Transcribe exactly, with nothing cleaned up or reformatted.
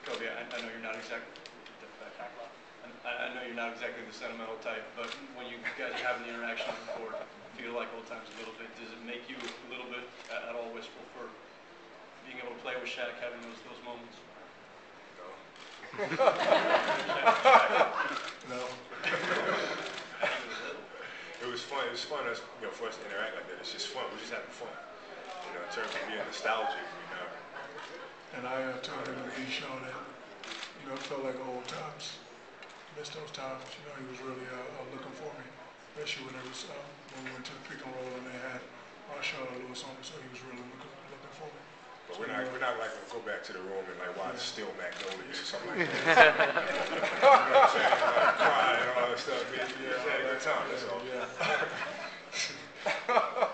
Kobe, I, I know you're not exactly, I, I know you're not exactly the sentimental type, but when you guys are having the interaction on the court, feel like old times a little bit. Does it make you a little bit at, at all wistful for being able to play with Shaq, having those those moments? No. No. It was fun. It was fun, us, you know, for us to interact like that. It's just fun. We're just having fun. You know, in terms of being nostalgic, you know. And I uh, told him to be sure that, you know, it felt like old times. Missed those times. You know, he was really uh, uh, looking for me, especially when it was uh, when we went to the pick and roll and they had Marshall Lewis on it, so he was really looking looking for me. But so, we're not you know, we're not like gonna go back to the room and like watch yeah. Steel-Magnolias or something like that. You know what I'm saying? Like, cry and all that stuff. Man, you just had a good time. That's all. Yeah.